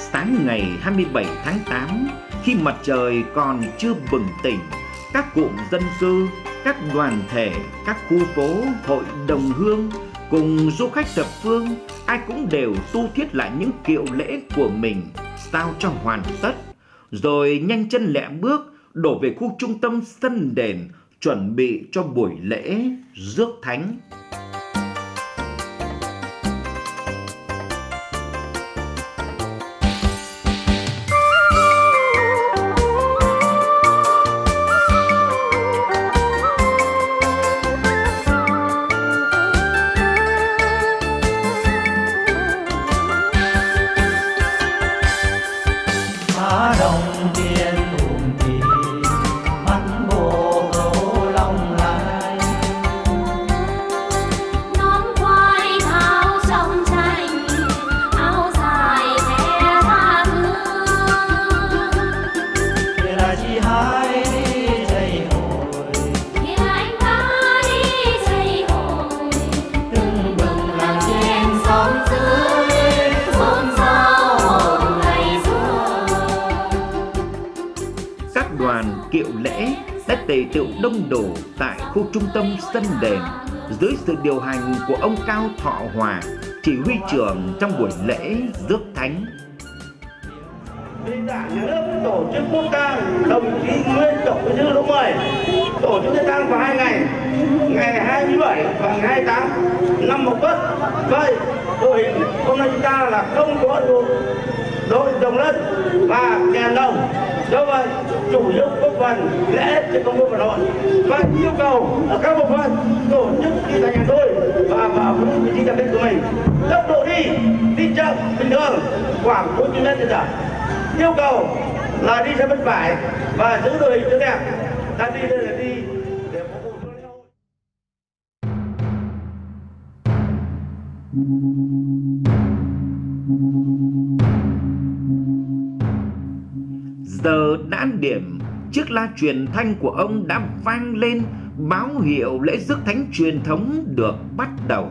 Sáng ngày 27 tháng 8, khi mặt trời còn chưa bừng tỉnh, các cụm dân cư, các đoàn thể, các khu phố, hội đồng hương cùng du khách thập phương, ai cũng đều tu thiết lại những kiệu lễ của mình sao cho hoàn tất, rồi nhanh chân lẹ bước đổ về khu trung tâm sân đền chuẩn bị cho buổi lễ rước thánh. Kiệu lễ đã tề tựu đông đủ tại khu trung tâm sân đền dưới sự điều hành của ông Cao Thọ Hòa, chỉ huy trưởng trong buổi lễ rước thánh. Đảng nhà nước tổ chức quốc tang đồng chí nguyên tổng bí thư Đỗ Mười, tổ chức tang vào 2 ngày, ngày 27 và ngày 28 năm Mậu Tuất. Vậy đội hình hôm nay chúng ta là không có đội đồng lân và kèn đồng. Do vậy, chủ yếu góp phần lễ trên công viên Hà Nội và yêu cầu các bộ phận tổ chức đi thành nhà đôi và vào vị trí tập kết của mình. Tốc độ đi chậm bình thường khoảng 4 km/h. Yêu cầu là đi theo bên phải và giữ đội hình cho đẹp. Ta đi đây là đi để phục vụ cho lễ hội. Giờ đã điểm, chiếc la truyền thanh của ông đã vang lên báo hiệu lễ rước thánh truyền thống được bắt đầu.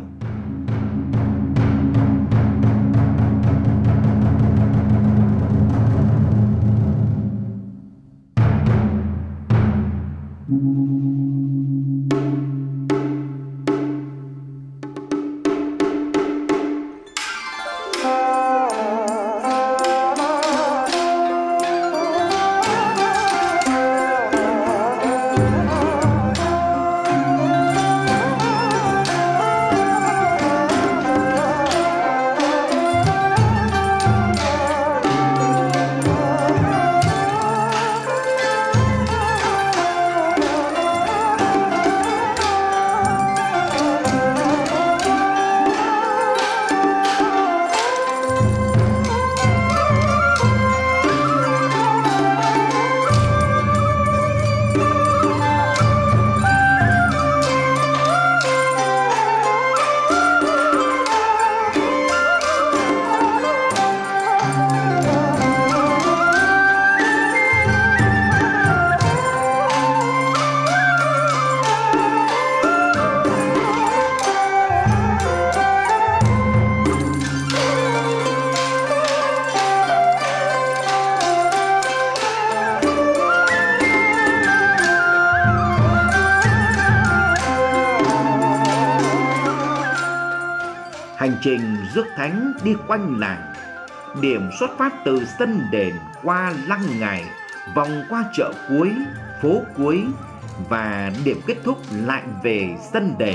Hành trình rước thánh đi quanh làng, điểm xuất phát từ sân đền qua lăng ngài, vòng qua chợ cuối, phố cuối và điểm kết thúc lại về sân đền.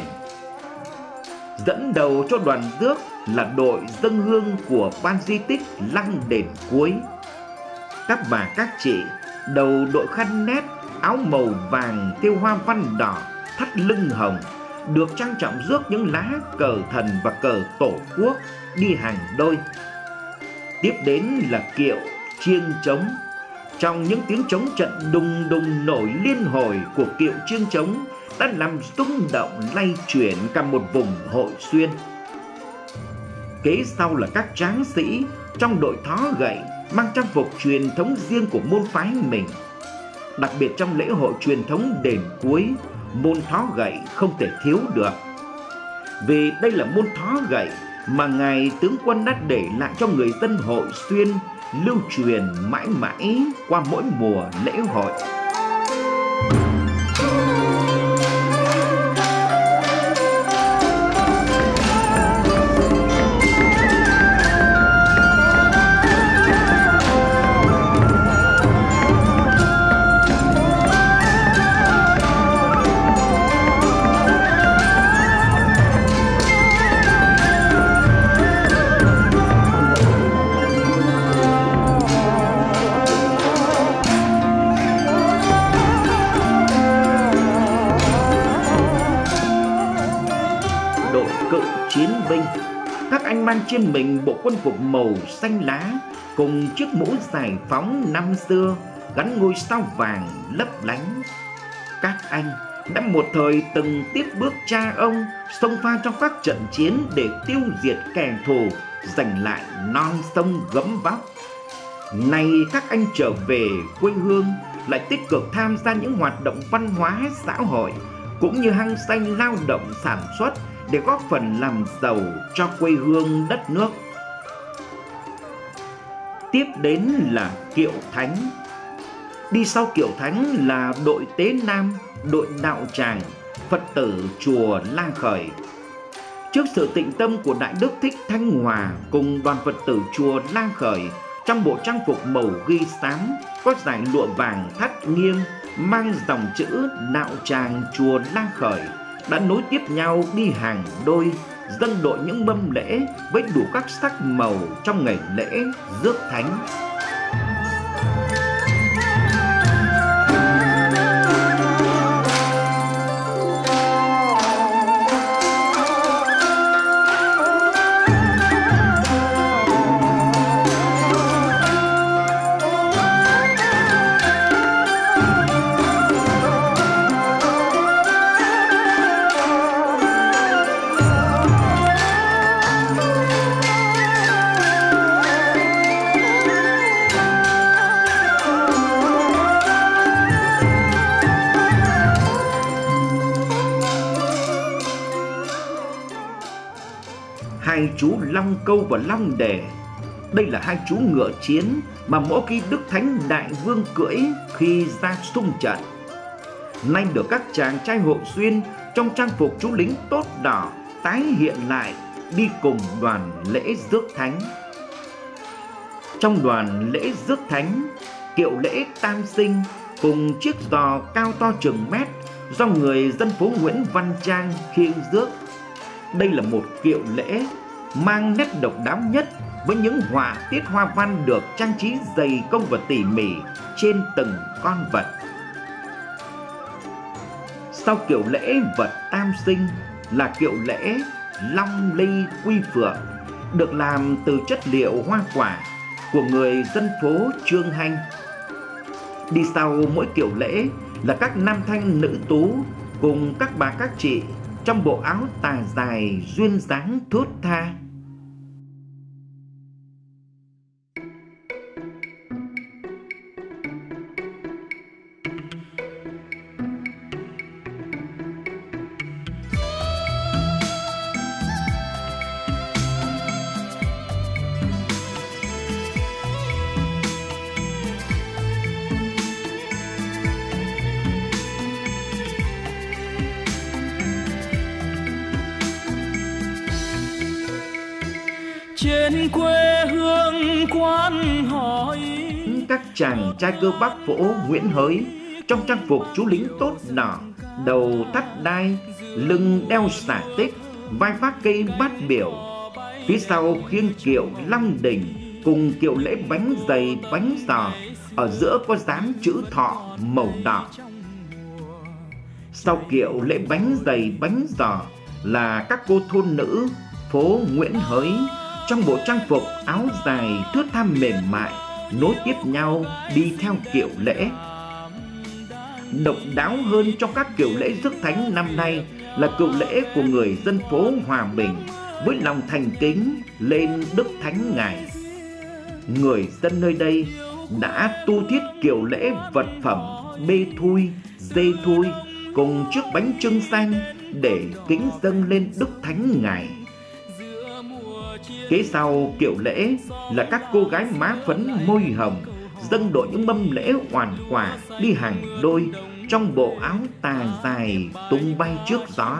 Dẫn đầu cho đoàn rước là đội dâng hương của ban di tích lăng đền cuối. Các bà các chị đầu đội khăn nét, áo màu vàng thêu hoa văn đỏ, thắt lưng hồng, được trang trọng rước những lá cờ thần và cờ tổ quốc đi hàng đôi. Tiếp đến là kiệu chiêng trống. Trong những tiếng trống trận đùng đùng nổi liên hồi của kiệu chiêng trống đã làm rung động lay chuyển cả một vùng Hội Xuyên. Kế sau là các tráng sĩ trong đội thó gậy mang trang phục truyền thống riêng của môn phái mình. Đặc biệt trong lễ hội truyền thống đền cuối, môn thó gậy không thể thiếu được. Vì đây là môn thó gậy mà ngài tướng quân đã để lại cho người dân Hội Xuyên lưu truyền mãi mãi qua mỗi mùa lễ hội. Chiến binh, các anh mang trên mình bộ quân phục màu xanh lá cùng chiếc mũ giải phóng năm xưa gắn ngôi sao vàng lấp lánh. Các anh đã một thời từng tiếp bước cha ông xông pha trong các trận chiến để tiêu diệt kẻ thù, giành lại non sông gấm vóc. Nay các anh trở về quê hương, lại tích cực tham gia những hoạt động văn hóa xã hội cũng như hăng say lao động sản xuất để góp phần làm giàu cho quê hương đất nước. Tiếp đến là kiệu thánh. Đi sau kiệu thánh là đội tế nam, đội đạo tràng, Phật tử chùa La Khởi. Trước sự tịnh tâm của Đại Đức Thích Thanh Hòa cùng đoàn Phật tử chùa La Khởi trong bộ trang phục màu ghi xám có dải lụa vàng thắt nghiêng mang dòng chữ đạo tràng chùa La Khởi đã nối tiếp nhau đi hàng đôi, dâng đội những mâm lễ với đủ các sắc màu trong ngày lễ rước thánh. Hai chú Long Câu và Long Đề. Đây là hai chú ngựa chiến mà mỗi khi Đức Thánh Đại Vương cưỡi khi ra xung trận. Nay được các chàng trai Hội Xuyên trong trang phục chú lính tốt đỏ tái hiện lại đi cùng đoàn lễ rước thánh. Trong đoàn lễ rước thánh, kiệu lễ Tam Sinh cùng chiếc giò cao to chừng mét do người dân phố Nguyễn Văn Trang khiêng rước. Đây là một kiệu lễ mang nét độc đáo nhất với những họa tiết hoa văn được trang trí dày công và tỉ mỉ trên từng con vật. Sau kiệu lễ vật Tam Sinh là kiệu lễ Long Ly Quy Phượng, được làm từ chất liệu hoa quả của người dân phố Trương Hanh. Đi sau mỗi kiệu lễ là các nam thanh nữ tú cùng các bà các chị trong bộ áo tà dài duyên dáng thướt tha. Trên quê hương quan hỏi, các chàng trai cơ bắp phỗ Nguyễn Hới trong trang phục chú lính tốt đỏ, đầu thắt đai, lưng đeo xả tích, vai vác cây bát biểu. Phía sau khiêng kiệu Long Đình cùng kiệu lễ bánh dày bánh giò, ở giữa có dán chữ Thọ màu đỏ. Sau kiệu lễ bánh dày bánh giò là các cô thôn nữ phố Nguyễn Hới trong bộ trang phục áo dài thướt tha mềm mại, nối tiếp nhau đi theo kiệu lễ. Độc đáo hơn trong các kiệu lễ rước thánh năm nay là kiệu lễ của người dân phố Hòa Bình với lòng thành kính lên Đức Thánh Ngài. Người dân nơi đây đã tu thiết kiệu lễ vật phẩm bê thui, dê thui cùng chiếc bánh chưng xanh để kính dâng lên Đức Thánh Ngài. Kế sau kiệu lễ là các cô gái má phấn môi hồng dâng đội những mâm lễ oàn quả đi hàng đôi trong bộ áo tà dài tung bay trước gió.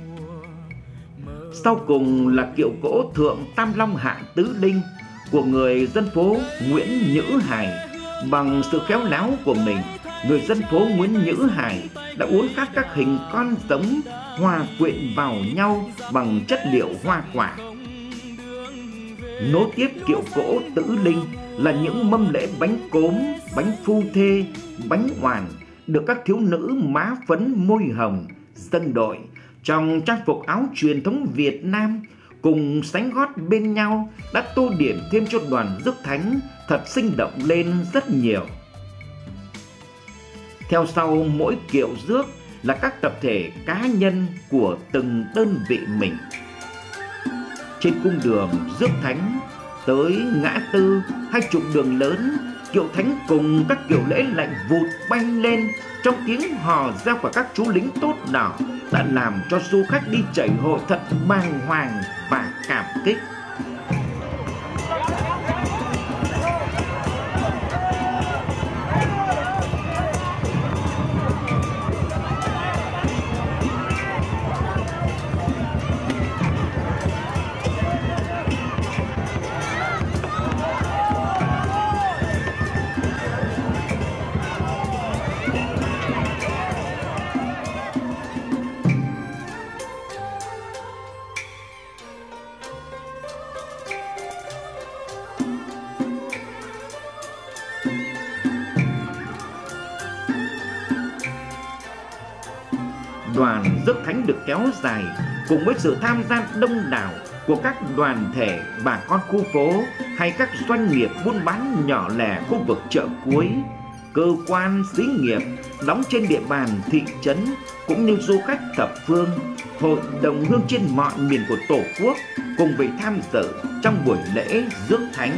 Sau cùng là kiệu cỗ thượng Tam Long Hạ Tứ Linh của người dân phố Nguyễn Nhữ Hải. Bằng sự khéo léo của mình, người dân phố Nguyễn Nhữ Hải đã uốn khắc các hình con giống hòa quyện vào nhau bằng chất liệu hoa quả. Nối tiếp kiệu cỗ Tứ Linh là những mâm lễ bánh cốm, bánh phu thê, bánh oàn được các thiếu nữ má phấn môi hồng dâng đội trong trang phục áo truyền thống Việt Nam cùng sánh gót bên nhau đã tô điểm thêm cho đoàn rước thánh thật sinh động lên rất nhiều. Theo sau mỗi kiệu rước là các tập thể cá nhân của từng đơn vị mình. Trên cung đường rước thánh tới ngã tư hay trục đường lớn, kiệu thánh cùng các kiệu lễ lại vụt bay lên trong tiếng hò reo của các chú lính tốt đỏ đã làm cho du khách đi chảy hội thật bàng hoàng và cảm kích. Đoàn rước thánh được kéo dài cùng với sự tham gia đông đảo của các đoàn thể, bà con khu phố hay các doanh nghiệp buôn bán nhỏ lẻ khu vực chợ cuối, cơ quan xí nghiệp đóng trên địa bàn thị trấn cũng như du khách thập phương, hội đồng hương trên mọi miền của Tổ quốc cùng về tham dự trong buổi lễ rước thánh.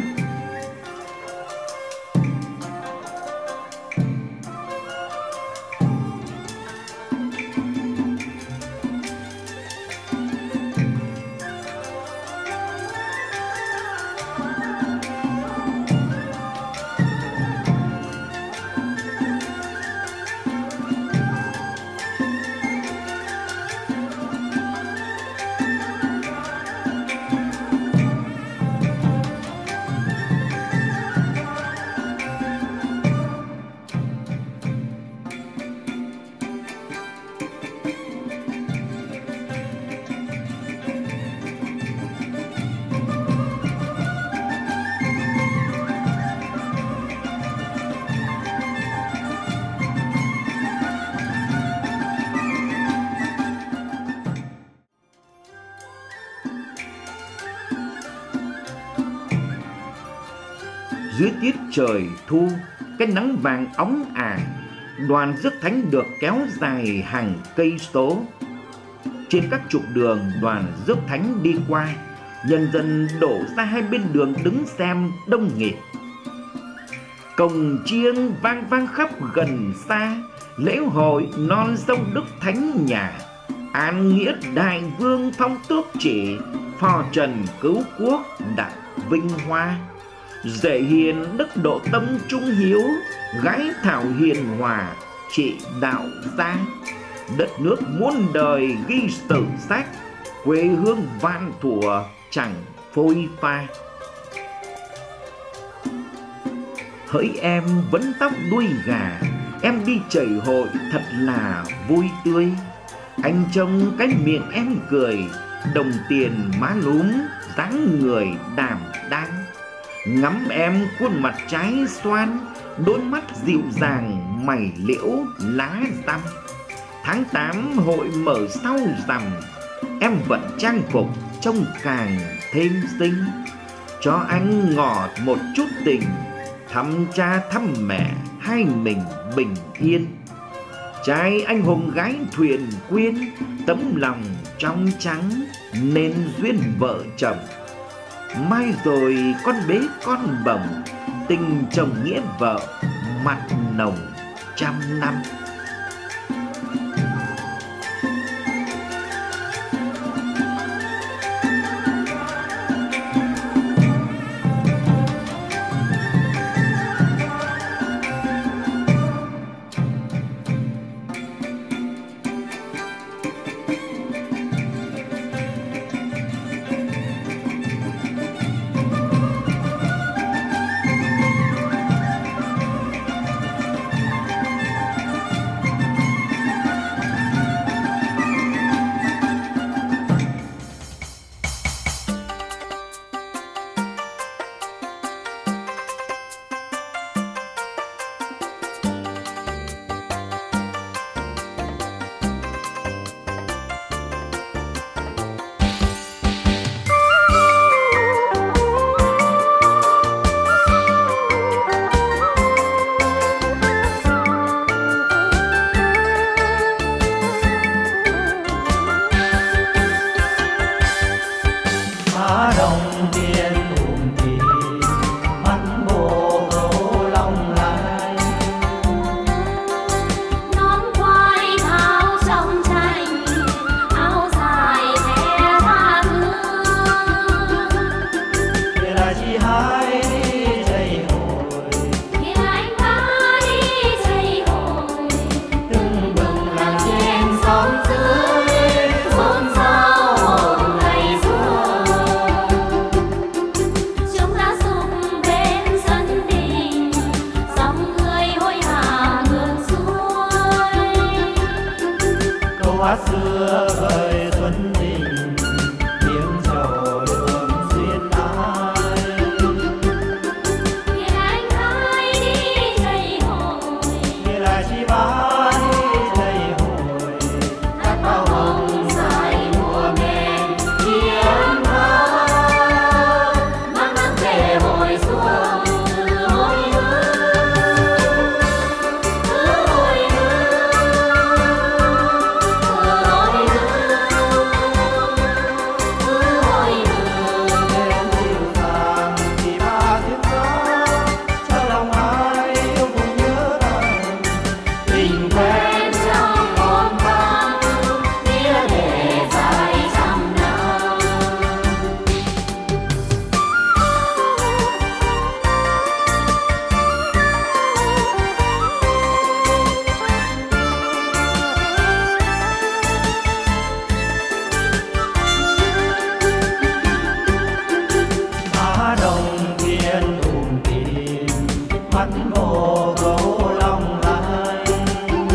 Dưới tiết trời thu, cái nắng vàng óng ả, đoàn rước thánh được kéo dài hàng cây số. Trên các trục đường đoàn rước thánh đi qua, nhân dân đổ ra hai bên đường đứng xem đông nghịt. Cồng chiêng vang vang khắp gần xa, lễ hội non sông Đức Thánh nhà. An nghĩa đại vương phong tước chỉ, phò trần cứu quốc đặng vinh hoa. Dễ hiền đức độ tâm trung hiếu, gái thảo hiền hòa trị đạo gia. Đất nước muôn đời ghi sử sách, quê hương vạn thuở chẳng phôi pha. Hỡi em vấn tóc đuôi gà, em đi chảy hội thật là vui tươi. Anh trông cái miệng em cười, đồng tiền má lúm, dáng người đảm đang. Ngắm em khuôn mặt trái xoan, đôi mắt dịu dàng mày liễu lá răm. Tháng 8 hội mở sau rằm, em vẫn trang phục trông càng thêm xinh. Cho anh ngỏ một chút tình, thăm cha thăm mẹ hai mình bình yên. Trai anh hùng gái thuyền quyên, tấm lòng trong trắng nên duyên vợ chồng. Mai rồi con bế con bồng, tình chồng nghĩa vợ mặn nồng trăm năm. hát xưa gợi xuân tình, tiếng trầu đường duyên ai. Nghĩa anh hãy đi dậy hồi, Nghĩa là chi ba đi dậy hồi, hát bao hồng dài mùa mềm tiếng hát, mang nắng về hồi xuân từ hồi hương, từ hồi hương, từ hồi hương, từ hồi hương. em dịu dàng chỉ ba tiếng gió, cho lòng ai yêu cùng nhớ thầm. Tình quen trong một tháng, nghĩa để dài trăm năm. Á đồng thiên tìm, mắt ngô gấu long lanh.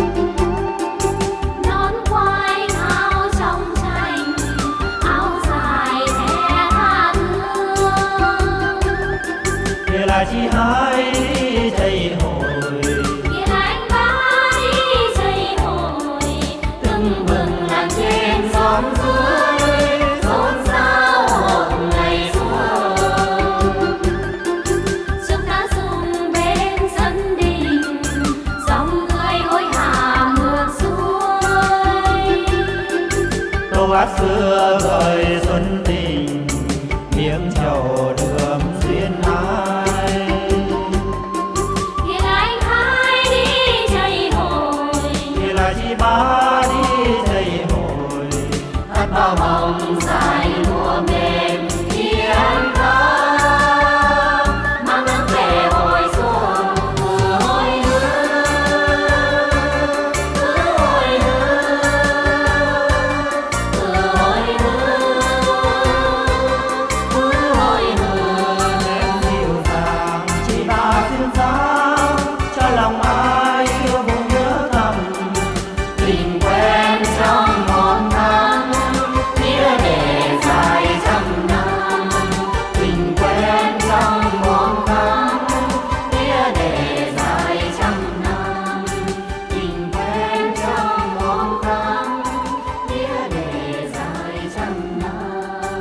Nón quai thao trong tranh, áo dài thẻ tha hương. Nghĩa là chi hai đi dậy hồi, Nghĩa anh bá đi dậy hồi, tưng bừng làn trên xóm dưới, xôn xao một ngày xuân. Chúng ta dùng bên sân đình, dòng người hối hả ngược xuôi. câu hát xưa gợi xuân tình, miếng trầu đượm duyên ai. Nghĩa anh hãy đi dậy hồi, Nghĩa là chi ba đi dậy hồi, hát bao hồng dài mùa mềm tiếng hát, mang nắng về hồi xuân từ hồi hương, từ hồi hương, từ hồi hương, từ hồi hương. em dịu dàng chỉ ba tiếng gió, cho lòng ai yêu vùng nhớ thầm. Tình quen trong một tháng, nghĩa để dài trăm năm. Tình quen trong một tháng, nghĩa để dài trăm năm. Tình quen trong một tháng, nghĩa để dài trăm năm.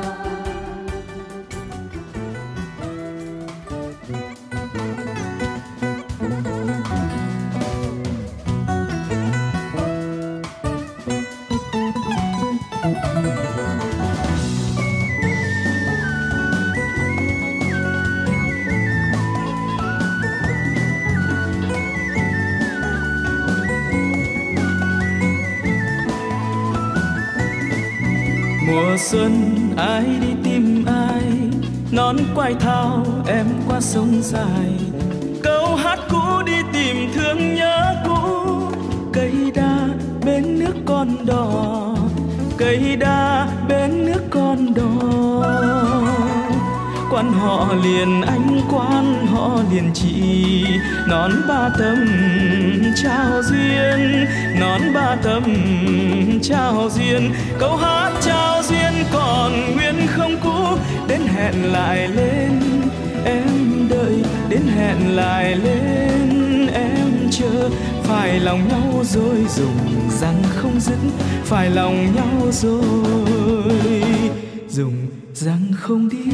Mùa xuân ai đi tìm ai, nón quai thao em qua sông dài. Câu hát cũ đi tìm thương nhớ cũ, cây đa bên nước con đò, cây đa bên nước con đò. Quan họ liền anh, quan họ liền chị, nón ba tấm trao duyên, nón ba tấm trao duyên. Câu hát trao duyên còn nguyên không cũ, đến hẹn lại lên em đợi, đến hẹn lại lên em chờ. Phải lòng nhau rồi dùng răng không dứt, phải lòng nhau rồi dùng răng không đi.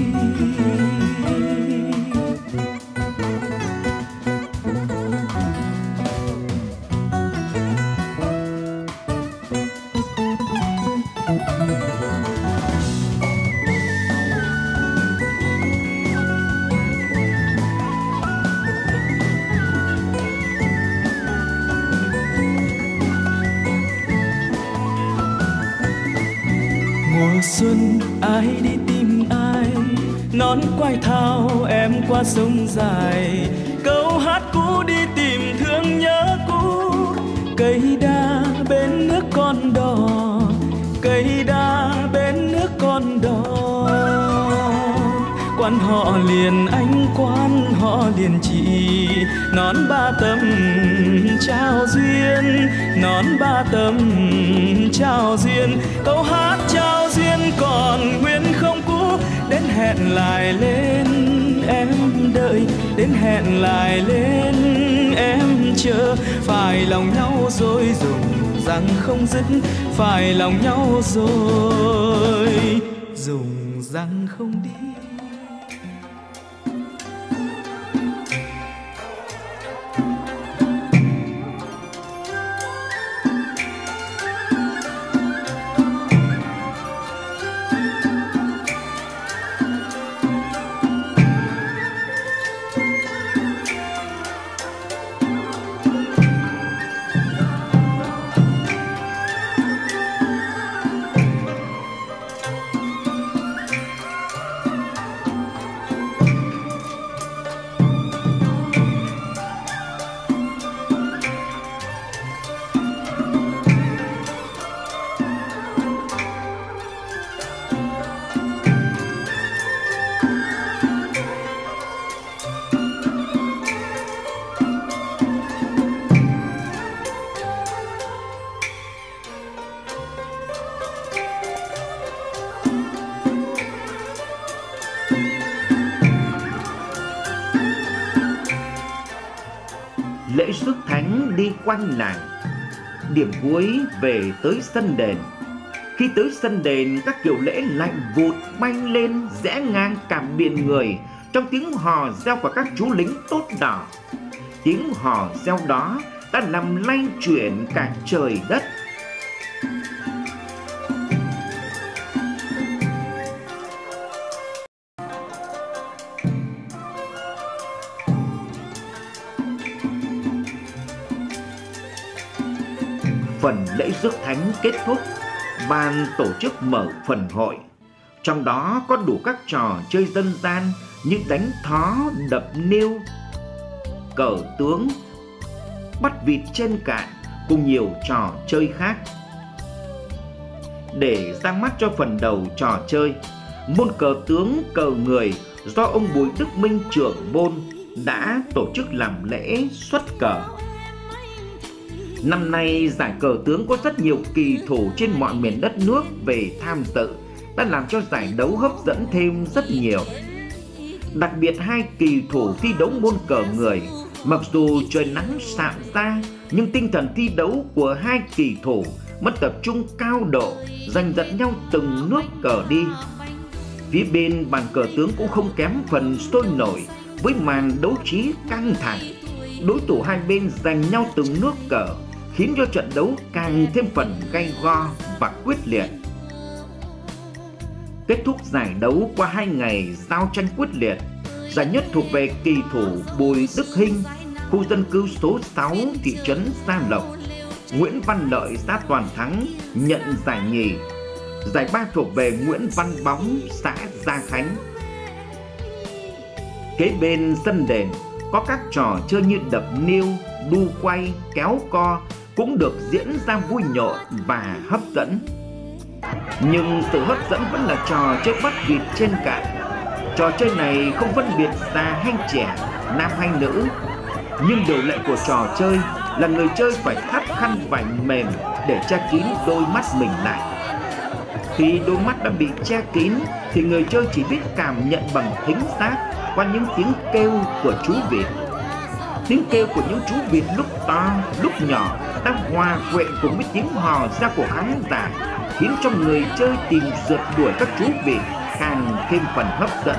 Mùa xuân ai đi tìm ai, nón quai thao em qua sông dài. Câu hát cũ đi tìm thương nhớ cũ, cây đa bên nước con đò, cây đa bên nước con đò. Quan họ liền anh, quan họ liền chỉ. Nón ba tấm trao duyên, nón ba tấm trao duyên, câu hát trao duyên còn nguyên không cũ. Đến hẹn lại lên em đợi, đến hẹn lại lên em chờ. Phải lòng nhau rồi dùng rằng không dứt, phải lòng nhau rồi dùng rằng không đi. Lễ rước thánh đi quanh làng. Điểm cuối về tới sân đền. Khi tới sân đền, các kiểu lễ lạnh vụt bay lên rẽ ngang cả biển người trong tiếng hò reo của các chú lính tốt đỏ. Tiếng hò reo đó đã làm lay chuyển cả trời đất. Phần lễ rước thánh kết thúc, ban tổ chức mở phần hội. Trong đó có đủ các trò chơi dân gian như đánh thó, đập niêu, cờ tướng, bắt vịt trên cạn cùng nhiều trò chơi khác. Để ra mắt cho phần đầu trò chơi, môn cờ tướng cờ người do ông Bùi Đức Minh trưởng môn đã tổ chức làm lễ xuất cờ. Năm nay giải cờ tướng có rất nhiều kỳ thủ trên mọi miền đất nước về tham dự, đã làm cho giải đấu hấp dẫn thêm rất nhiều. Đặc biệt hai kỳ thủ thi đấu môn cờ người, mặc dù trời nắng sạm ra nhưng tinh thần thi đấu của hai kỳ thủ mất tập trung cao độ, giành giật nhau từng nước cờ đi. Phía bên bàn cờ tướng cũng không kém phần sôi nổi với màn đấu trí căng thẳng. Đối thủ hai bên giành nhau từng nước cờ, khiến cho trận đấu càng thêm phần gay go và quyết liệt. Kết thúc giải đấu qua 2 ngày giao tranh quyết liệt, giải nhất thuộc về kỳ thủ Bùi Đức Hinh, khu dân cư số 6 thị trấn Gia Lộc. Nguyễn Văn Lợi, xã Toàn Thắng nhận giải nhì. Giải ba thuộc về Nguyễn Văn Bóng, xã Gia Khánh. Kế bên sân đền có các trò chơi như đập niêu, đu quay, kéo co cũng được diễn ra vui nhộn và hấp dẫn. Nhưng sự hấp dẫn vẫn là trò chơi bắt vịt trên cạn. Trò chơi này không phân biệt già hay trẻ, nam hay nữ. Nhưng điều lệ của trò chơi là người chơi phải thắt khăn vải mềm để che kín đôi mắt mình lại. Khi đôi mắt đã bị che kín thì người chơi chỉ biết cảm nhận bằng thính giác qua những tiếng kêu của chú vịt. Tiếng kêu của những chú vịt lúc to, lúc nhỏ đang hòa quyện cùng với tiếng hò ra của khán giả, khiến cho người chơi tìm rượt đuổi các chú vịt càng thêm phần hấp dẫn.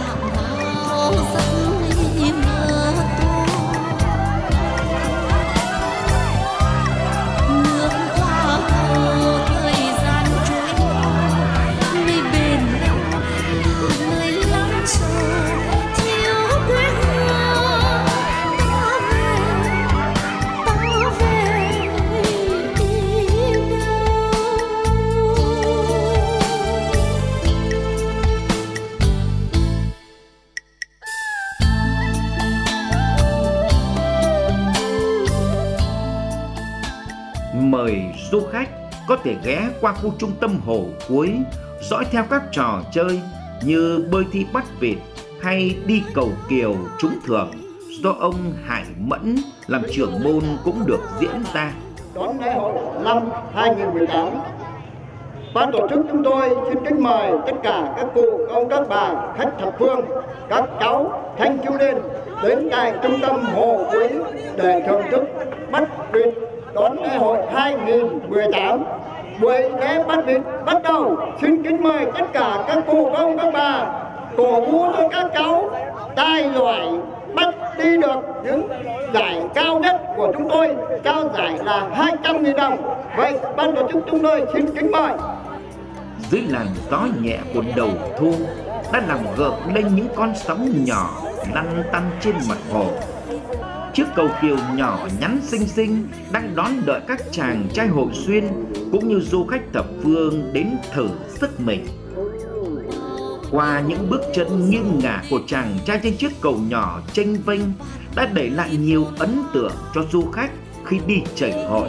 Mời du khách có thể ghé qua khu trung tâm Hồ Cuối, dõi theo các trò chơi như bơi thi bắt vịt hay đi cầu kiều trúng thưởng do ông Hải Mẫn làm trưởng môn cũng được diễn ra. Đón lễ hội năm 2018, ban tổ chức chúng tôi xin kính mời tất cả các cụ, ông, các bà, khách thập phương, các cháu thanh thiếu niên đến tại trung tâm Hồ Quế để thưởng thức bắt vịt đón lễ hội 2018. Buổi lễ bắt vịt bắt đầu. Xin kính mời tất cả các cụ, ông, các bà cổ vũ cho các cháu tài giỏi bắt đi được những giải cao nhất của chúng tôi. Trao giải là 200.000 đồng. Vậy ban tổ chức chúng tôi xin kính mời. Dưới làn gió nhẹ của đầu thu đã làm gợn lên những con sóng nhỏ lăn tăn trên mặt hồ. Chiếc cầu kiều nhỏ nhắn xinh xinh đang đón đợi các chàng trai hội xuyên cũng như du khách thập phương đến thử sức mình. Qua những bước chân nghiêng ngả của chàng trai trên chiếc cầu nhỏ chênh vênh đã để lại nhiều ấn tượng cho du khách khi đi chảy hội.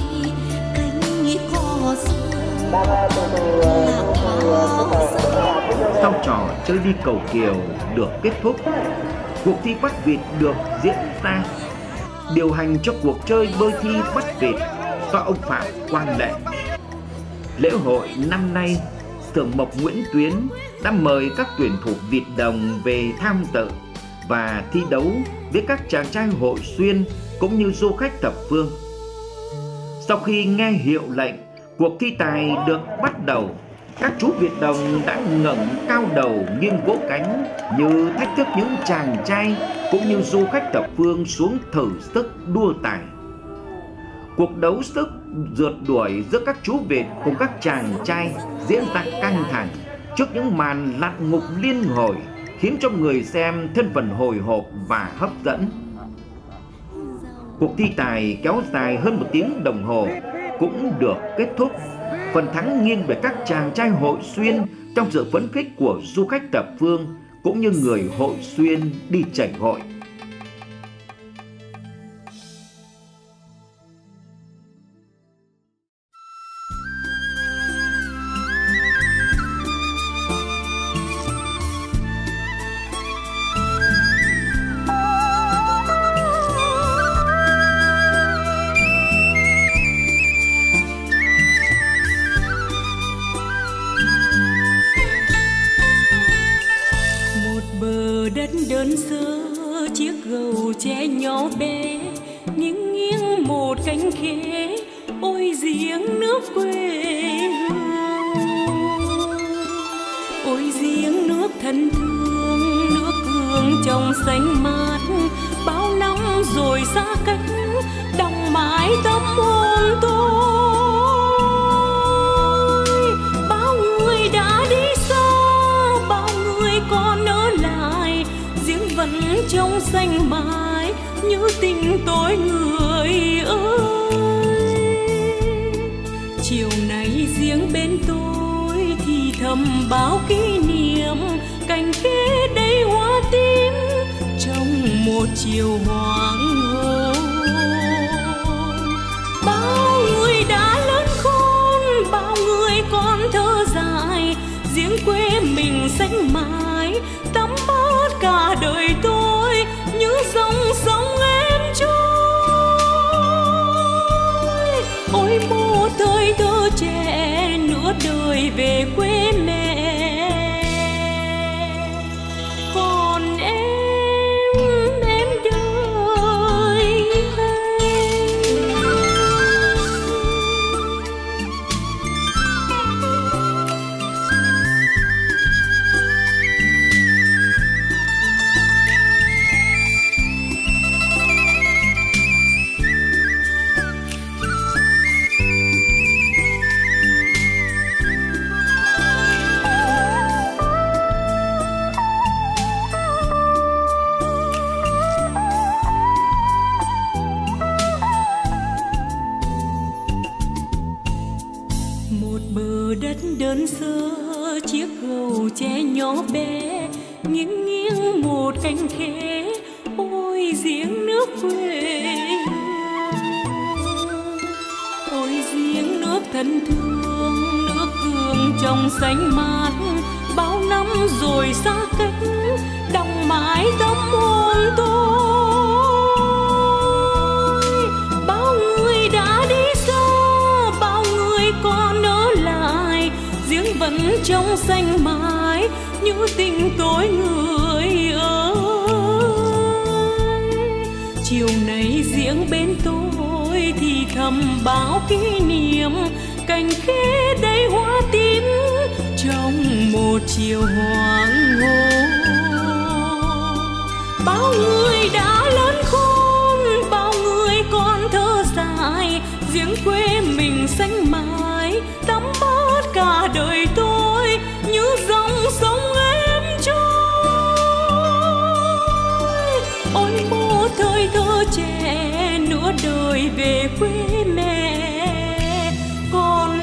Sau trò chơi đi cầu kiều được kết thúc, cuộc thi bắt vịt được diễn ra. Điều hành cho cuộc chơi bơi thi bắt vịt do ông Phạm Quang Lệ. Lễ hội năm nay, xưởng mộc Nguyễn Tuyến đã mời các tuyển thủ vịt đồng về tham dự và thi đấu với các chàng trai hội xuyên cũng như du khách thập phương. Sau khi nghe hiệu lệnh, cuộc thi tài được bắt đầu. Các chú Việt đồng đã ngẩng cao đầu nghiêng vỗ cánh như thách thức những chàng trai cũng như du khách thập phương xuống thử sức đua tài. Cuộc đấu sức rượt đuổi giữa các chú vịt cùng các chàng trai diễn ra căng thẳng trước những màn lặn ngục liên hồi, khiến cho người xem thêm phần hồi hộp và hấp dẫn. Cuộc thi tài kéo dài hơn 1 tiếng đồng hồ cũng được kết thúc. Phần thắng nghiêng về các chàng trai hội xuyên trong sự phấn khích của du khách thập phương cũng như người hội xuyên đi chảy hội. Đơn sơ chiếc gầu tre nhỏ bé nghiêng nghiêng một cánh khế, ôi giếng nước quê hương, ôi giếng nước thân thương, nước hương trong xanh mát, bao năm rồi xa cách đọng mãi tâm hồn tôi. Bao người đã đi xa, bao người còn ở lại, giếng vẫn trong xanh mãi như tình tôi người ơi. Chiều nay giếng bên tôi thì thầm bao kỷ niệm, cành khế đầy hoa tím trong một chiều hoàng hôn. Bao người đã lớn khôn, bao người còn thơ dại, giếng quê mình xanh mãi tắm mát cả đời tôi như dòng sông em trôi. Ôi một thời thơ trẻ nửa đời về quê mẹ, còn em đời đơn sơ chiếc gầu tre nhỏ bé nghiêng nghiêng một cánh khế, ôi giếng nước quê hương, ôi giếng nước thân thương, nước hương trong xanh mát bao năm rồi xa cách, đọng mãi tâm hồn tôi. Bao người đã đi xa, bao người còn ở lại, giếng vẫn trong xanh mãi như tình tôi người ơi. Chiều nay giếng bên tôi thì thầm bao kỷ niệm, cành khế đầy hoa tím trong một chiều hoàng hôn. Bao người đã lớn khôn, bao người còn thơ dài, giếng quê mình xanh mãi tắm bớt cả đời tôi như dòng sông êm trôi. Ôi mô thời thơ trẻ nửa đời về quê mẹ, còn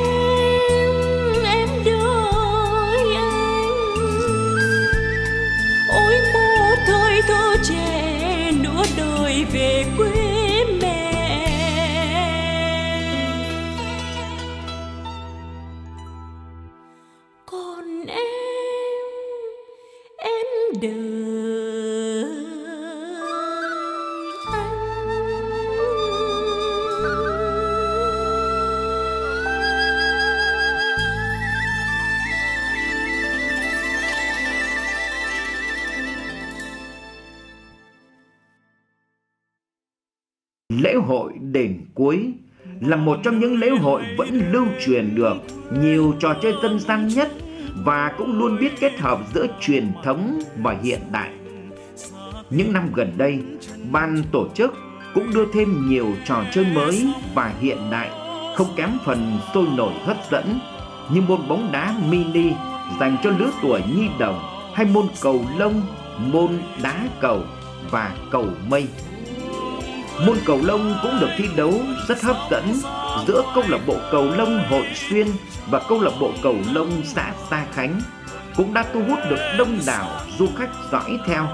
em đợi anh. Ôi mô thời thơ trẻ nửa đời về quê mẹ. Còn em đợi Lễ hội đền cuối là một trong những lễ hội vẫn lưu truyền được nhiều trò chơi dân gian nhất và cũng luôn biết kết hợp giữa truyền thống và hiện đại. Những năm gần đây, ban tổ chức cũng đưa thêm nhiều trò chơi mới và hiện đại không kém phần sôi nổi hấp dẫn như môn bóng đá mini dành cho lứa tuổi nhi đồng hay môn cầu lông, môn đá cầu và cầu mây. Môn cầu lông cũng được thi đấu rất hấp dẫn giữa câu lạc bộ cầu lông Hội Xuyên và câu lạc bộ cầu lông xã Sa Khánh, cũng đã thu hút được đông đảo du khách dõi theo.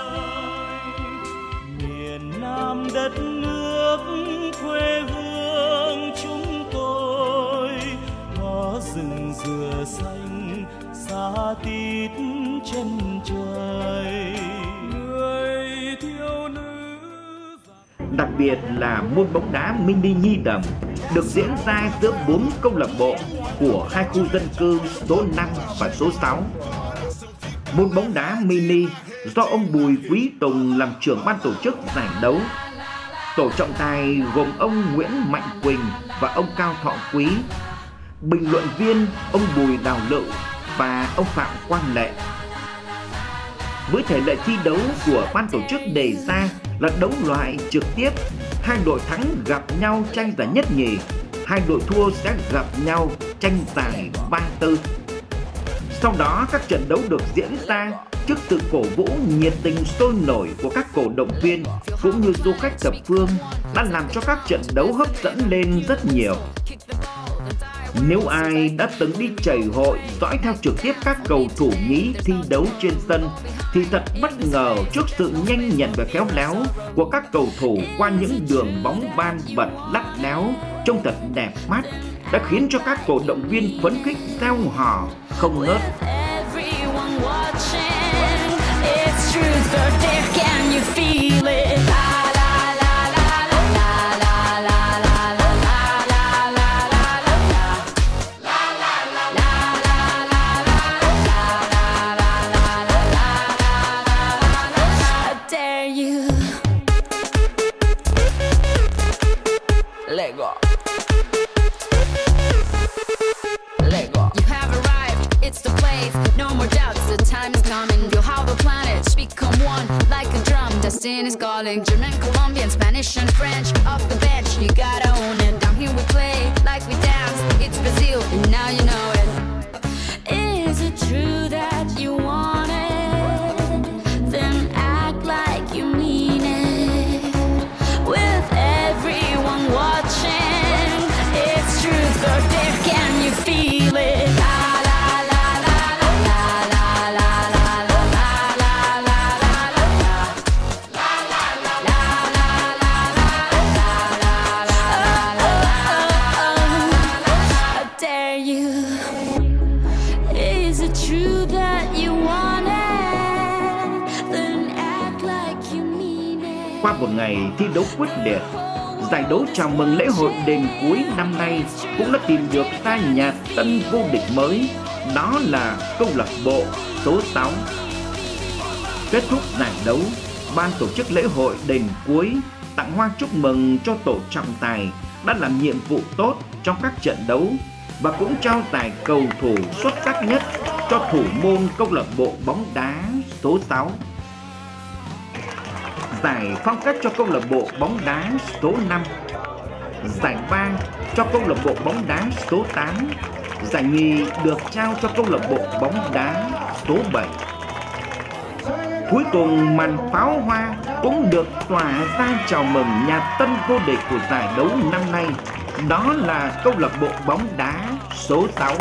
Miền Nam đất nước quê hương chúng tôi có rừng dừa xanh xa tít chân trời. Người thiếu nữ Đặc biệt là môn bóng đá mini nhi đồng được diễn ra giữa 4 câu lạc bộ của 2 khu dân cư số 5 và số 6. Môn bóng đá mini do ông Bùi Quý Tùng làm trưởng ban tổ chức giải đấu. Tổ trọng tài gồm ông Nguyễn Mạnh Quỳnh và ông Cao Thọ Quý. Bình luận viên ông Bùi Đào Lựu và ông Phạm Quang Lệ. Với thể lệ thi đấu của ban tổ chức đề ra là đấu loại trực tiếp, 2 đội thắng gặp nhau tranh giải nhất nhì, 2 đội thua sẽ gặp nhau tranh giải 3-4. Sau đó các trận đấu được diễn ra trước sự cổ vũ nhiệt tình sôi nổi của các cổ động viên cũng như du khách thập phương đã làm cho các trận đấu hấp dẫn lên rất nhiều. Nếu ai đã từng đi chảy hội dõi theo trực tiếp các cầu thủ nhí thi đấu trên sân thì thật bất ngờ trước sự nhanh nhẹn và khéo léo của các cầu thủ qua những đường bóng van vật lắt léo trông thật đẹp mắt, đã khiến cho các cổ động viên phấn khích reo hò không ngớt. Let go. Let go. You have arrived, it's the place. No more doubts, the time is coming. You'll have the planets become one like a drum. Destiny's calling. German, Colombian, Spanish, and French. Off the bench, you gotta own it. Down here we play like we dance. It's Brazil, and now you know it. Is it true that you want it? Then act like you mean it. With everyone watching, it's truth or dare, can you feel it? La la la la la la la la la la la I dare you. Is it true Qua một ngày thi đấu quyết liệt, giải đấu chào mừng lễ hội đền cuối năm nay cũng đã tìm được ra nhà tân vô địch mới, đó là câu lạc bộ số 6. Kết thúc giải đấu, ban tổ chức lễ hội đền cuối tặng hoa chúc mừng cho tổ trọng tài đã làm nhiệm vụ tốt trong các trận đấu và cũng trao giải cầu thủ xuất sắc nhất cho thủ môn câu lạc bộ bóng đá số 6. Giải phong cách cho câu lạc bộ bóng đá số 5. Giải ba cho câu lạc bộ bóng đá số 8. Giải nhì được trao cho câu lạc bộ bóng đá số 7. Cuối cùng màn pháo hoa cũng được tỏa ra chào mừng nhà tân vô địch của giải đấu năm nay, đó là câu lạc bộ bóng đá số 6.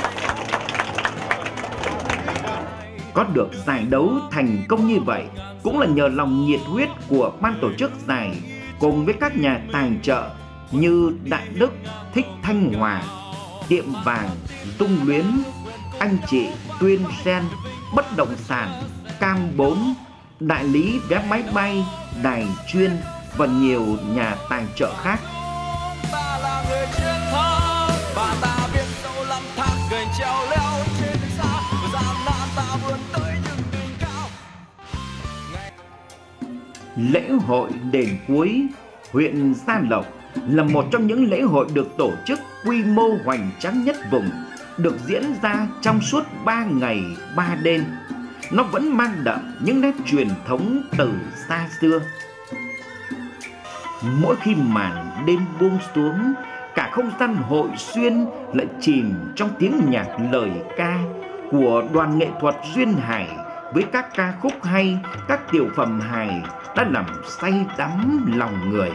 Có được giải đấu thành công như vậy cũng là nhờ lòng nhiệt huyết của ban tổ chức giải cùng với các nhà tài trợ như Đại Đức, Thích Thanh Hòa, Tiệm Vàng, Tung Luyến, Anh Chị, Tuyên Sen, Bất Động Sản, Cam 4, đại lý vé máy bay, Đài Chuyên và nhiều nhà tài trợ khác. Ta là người chiến thắng và ta biết sâu lắm thác gành treo leo trên xa gian nan ta vươn tới những đỉnh cao. Lễ hội đền cuối huyện Gia Lộc là một trong những lễ hội được tổ chức quy mô hoành tráng nhất vùng, được diễn ra trong suốt 3 ngày 3 đêm. Nó vẫn mang đậm những nét truyền thống từ xa xưa. Mỗi khi màn đêm buông xuống, cả không gian hội xuyên lại chìm trong tiếng nhạc lời ca của đoàn nghệ thuật Duyên Hải với các ca khúc hay, các tiểu phẩm hài đã làm say đắm lòng người.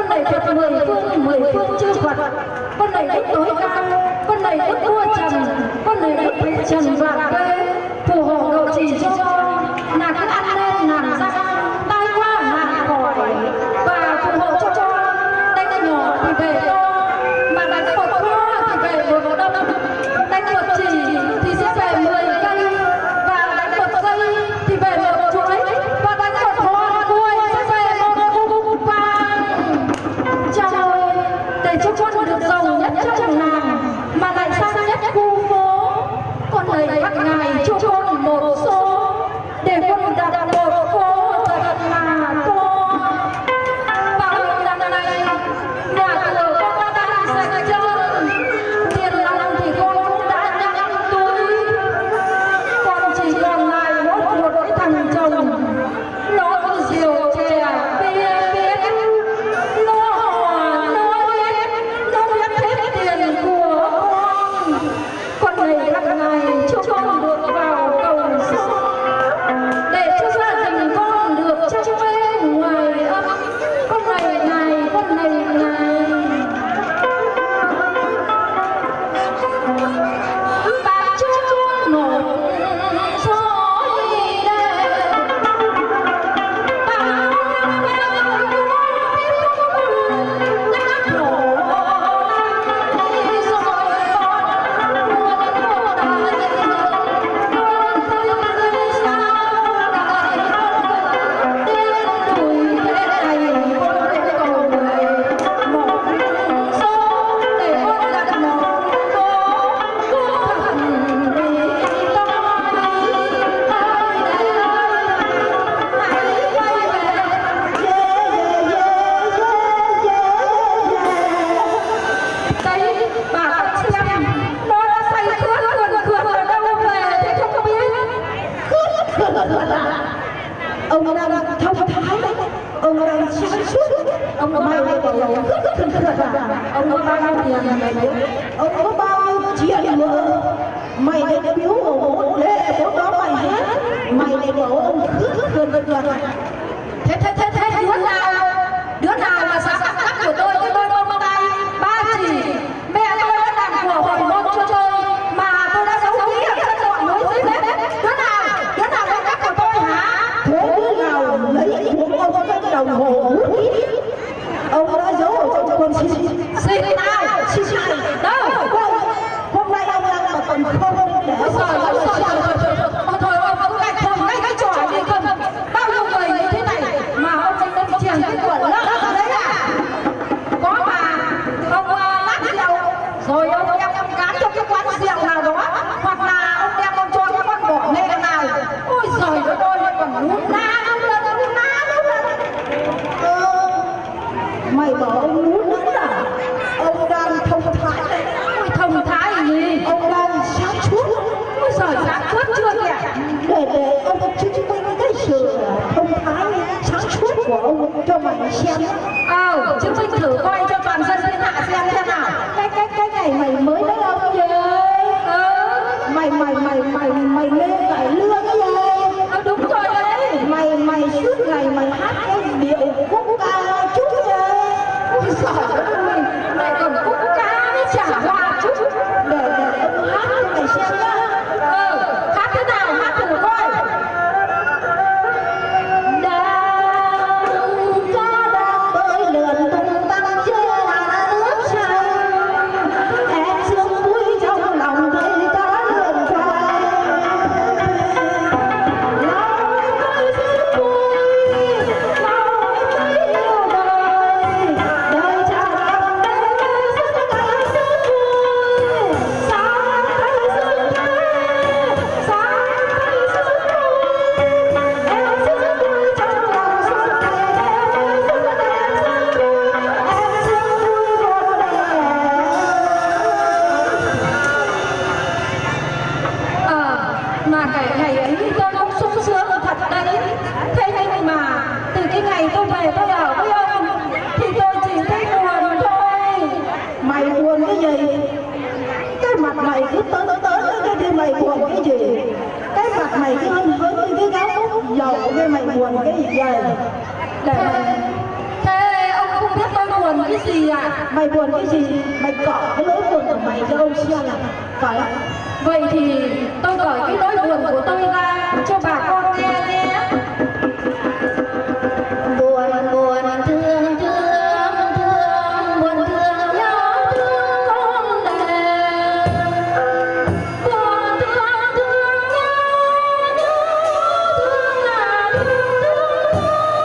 con này Phật mười phương chư Phật, con này đức tối cao, con này đức vua Trần, con này đức thánh Trần vạn kê, phù hộ độ trì cho con, nàng cứ ăn lên nàng răng, tai qua nàng khỏi, và phù hộ cho con, đánh nhỏ thì về to, mà đánh một kho thì về một đông, đánh một chỉ thì sẽ về 10 cây, và đánh một dây thì về một chuỗi, và đánh một hoa cuối sẽ về một cung vàng. Cha ơi, để cho con được giàu nhất trong làng, mà lại sang nhất khu phố, con này các ngài cho con một số, để con đặt một phố thật là to. Bao nhiêu năm nay, nhà cửa con đã sạch trơn, tiền lòng thì con cũng đã nhắc túi, con chỉ còn lại một cái thằng chồng, nó cứ rượu chè bia biết, nó hòa nó biết hết tiền của con này các ngài cho con được vào cầu sông, để cho gia đình con được trong bên ngoài ấm, con này ngài bác cho con một soi đèn, ông đang thông thái, ông đang sáng suốt, ông mai đây bảo ông có bao nhiêu tiền mày biết, ông có bao nhiêu chuyện nữa, mày để biếu của bố để bố đó mày hết, mày để bảo ông cứ thế đứa nào mà sáng tác của tôi cái đôi bông tay ba chỉ mẹ tôi đã làm của hồi môn cho chơi mà tôi đã giấu kỹ ở các đoạn núi dưới bếp, đứa nào sáng tác của tôi hả? Thế đứa nào lấy của ông cái đồng hồ ông đã giấu ở trong con xin nào đâu, hôm nay ông đang mà còn không để thôi ông cứ cạnh không cái trò đi không, bao nhiêu người như thế này mà ông không chiền cái quần lắm đấy à, có mà ông lát rượu rồi ông đem ông cán cho cái quán rượu nào đó, hoặc là ông đem ông cho cái con bỏ nghe nào, ôi giời ơi còn nút na luôn mày bảo ông nút nữa à, ông đang thông thái đấy, thông thái gì, ông đang sáng suốt, ôi giời sáng suốt chưa kìa, để ông chứng minh cái sự thông thái sáng suốt của ông cho mày xem, chứng minh thử coi cho toàn dân thiên hạ xem nào, cái này mày mới đấy ông gì, mày lên cải lương cái gì, đúng rồi đấy, mày suốt ngày mày hát cái điệu khúc ca chút vậy, ôi giời ơi, lại còn khúc ca với trả hòa chút, để ông hát cho mày xem nhá, hát thế nào hát thử coi, đang bơi lượn tung tăng trên là nước trăng, em sương vui trong lòng thấy cá lượn phai, lòng em thấy rất vui, lòng em thấy yêu đời tràn lòng em rất vui, sáng thấy rất vui, em rất vui trong lòng suốt ngày, em rất vui, em rất vui một ngày. Mà cái ngày ấy tôi cũng sung sướng thật đấy, thế nhưng mà từ cái ngày tôi về tôi ở với ông thì tôi chỉ thấy buồn thôi. Mày buồn cái gì? Cái mặt mày cứ tớ cái mày buồn cái gì? Cái mặt mày cứ hân hớn như cái gáo úp dầu cái mày buồn cái gì vậy? Để thế ông không biết tôi buồn buồn cái gì à? Mày buồn cái gì? Mày cọ cái nỗi buồn của mày cho ông xem à? Phải không? Vậy thì tôi gửi cái nỗi buồn của tôi ra cho bà con nghe nhé. Buồn buồn thương thương thương, buồn thương nhớ thương không đền. Buồn thương thương nhớ nhớ thương là thương thương.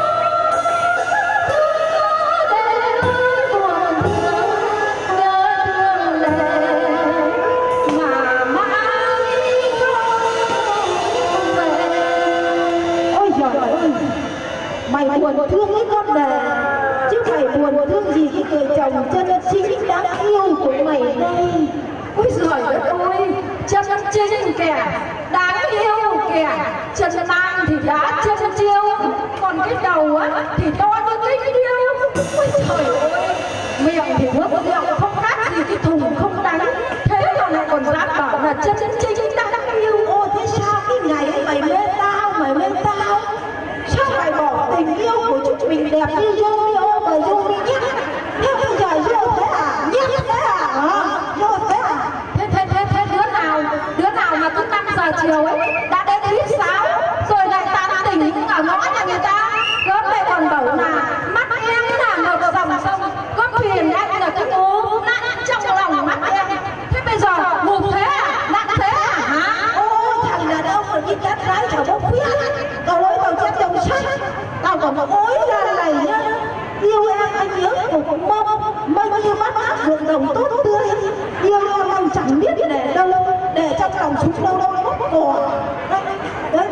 Mày buồn thương cái con đề chứ mày buồn thương gì cái người chồng chân chính đáng yêu của mày đây. Ôi giời ơi, chân chính kìa, đáng yêu kìa, chân nam thì đá chân chiêu, còn cái đầu á thì to như cái điêu. Ôi trời ơi, miệng thì nước rượu không khác gì cái thùng không đánh, thế mà lại còn dám bảo là chân chính đáng yêu. Ôi thế sao cái ngày ấy mày mê tao, mày mê tao? Sao mày bỏ tình yêu của chúng mình đẹp như Romeo và Juliet? Thế bây giờ vô thế à? Nhét thế à? Vô thế à? Thế đứa nào mà cứ 5 giờ chiều ấy đã đến hít sáo rồi lại tán tỉnh ở ngõ nhà người ta, gớm lại còn bảo là mắt em là một dòng sông, có thuyền anh là cái cố nặng trong lòng mắt em. Thế bây giờ mục thế à? Nặng thế à? Hả? Ôi thằng đàn ông mà đi cắt gái chả bốc biết. Tao nói tao chết trong sách, tao còn ối ra này nhá. Yêu em anh nhớ cục mông như mắt ác ruộng đồng tốt tươi. Yêu em anh chẳng biết để đâu, để trong lòng chúng đâu đâu bốc cò. Đấy.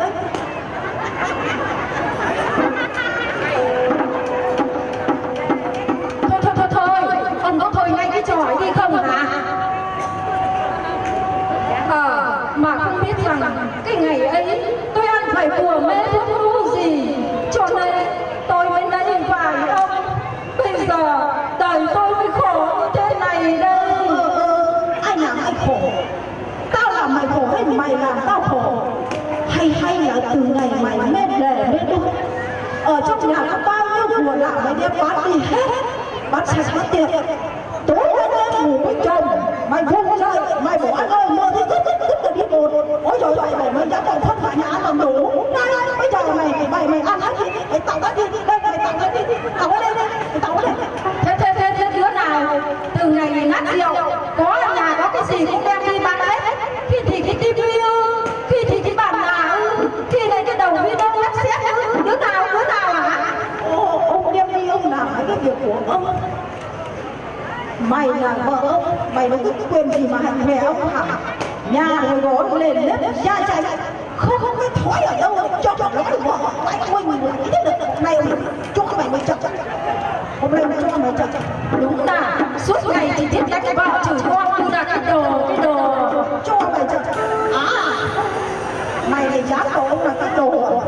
Thôi, ông có thôi ngay cái trò ấy đi không hả? Mà không biết rằng cái ngày ấy tôi ăn phải bùa mê thuốc thú gì, cho nên tôi mới lấy phải ông. Bây giờ đời tôi mới khổ như thế này đây. Ai làm ai khổ? Tao làm mày khổ hay mày làm tao khổ? Hay là từ ngày mày mê đề mê đúng, ở trong nhà có bao nhiêu của nào mày đem bán đi hết, bán sạch bán tiền. Tối đến ngủ với chồng mày vung chơi, mày bỏ anh ơi mơ thế tức là đi bột. Ôi trời ơi, mày dám còn thân cả nhà làm đủ. Đây bây giờ mày ăn hết đi, mày tặng hết đi, đây mày tặng hết đi, tặng ở đây đi, mày tặng ở đây. Thế đứa nào từ ngày này nát rượu, có ở nhà có cái gì cũng đem đi bán hết. Khi thì cái tivi khi thì cái bàn là khi này cái đầu video lắc xét đứa nào hả? Ông đem đi ông làm cái việc của ông. Mày là vợ ông, mày có cái quyền gì mà hành hẻ ông hả? Nhà ngồi gõ lên nếp ra chạy, không cái thói ở đâu cho nó được vợ mày mình ý thức được này cho mày chậm. Hôm nay cho mày chậm. Đúng là suốt ngày chỉ biết đánh vợ chửi con như là cái đồ cho mày chậm. Mày này dám bảo ông là cái đồ,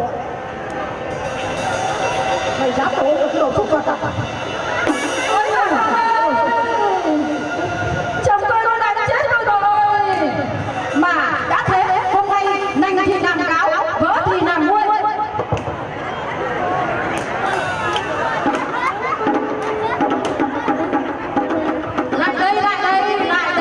mày dám bảo ông là cái đồ không quan trọng. Chồng tôi đã chết rồi. Mà đã thế hôm nay nành thì làm cáo, vỡ thì làm nguôi. Lại đây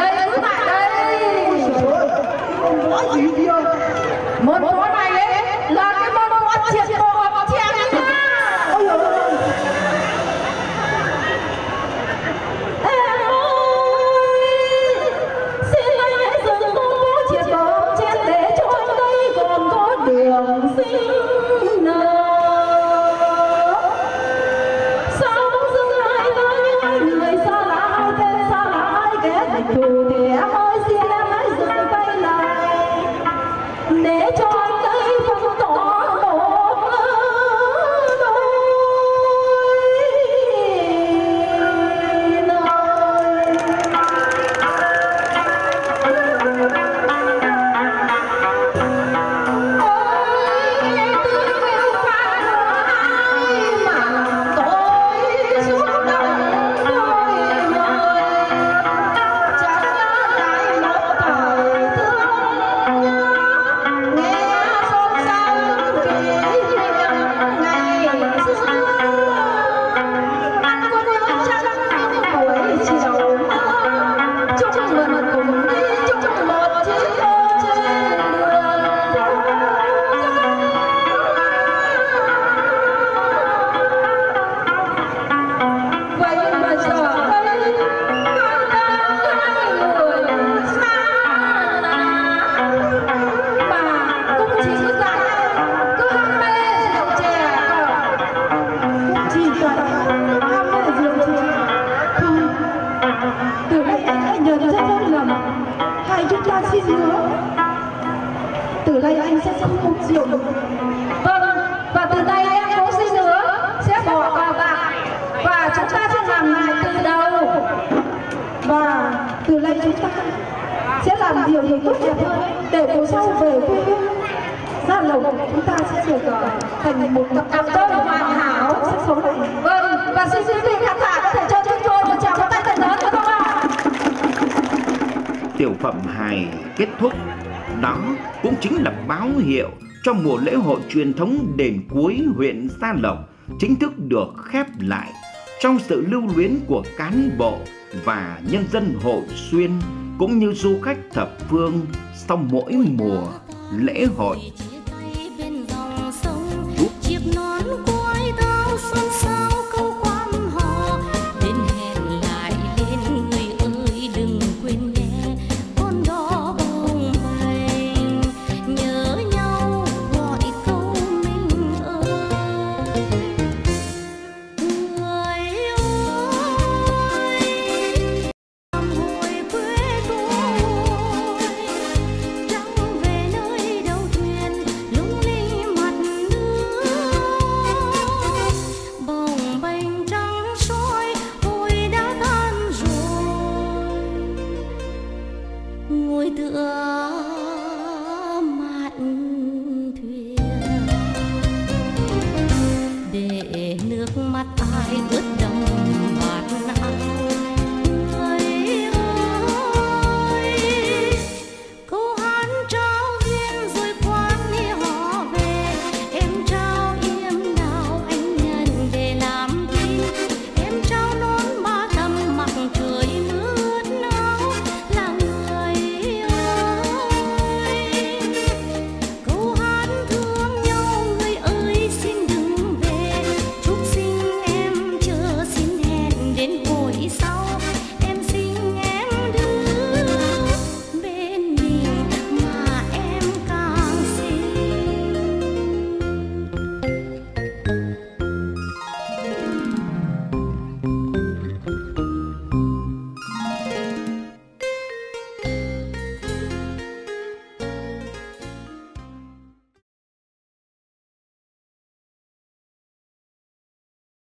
sông Hùng Diệu. Vâng, và từ đây em cố xin hứa sẽ bỏ vào bạc và chúng ta sẽ làm lại từ đầu. Và từ đây chúng ta sẽ làm điều tốt đẹp hơn để cuộc sau về quê hương Gia Lộc chúng ta sẽ được thành một cặp đôi hoàn hảo sẽ sống này. Vâng, và xin quý vị khán giả có thể cho chúng tôi một tràng pháo tay thật lớn được không ạ? Tiểu phẩm hài kết thúc, đó cũng chính là báo hiệu cho mùa lễ hội truyền thống đền Cuối huyện Gia Lộc chính thức được khép lại trong sự lưu luyến của cán bộ và nhân dân Hội Xuyên cũng như du khách thập phương sau mỗi mùa lễ hội.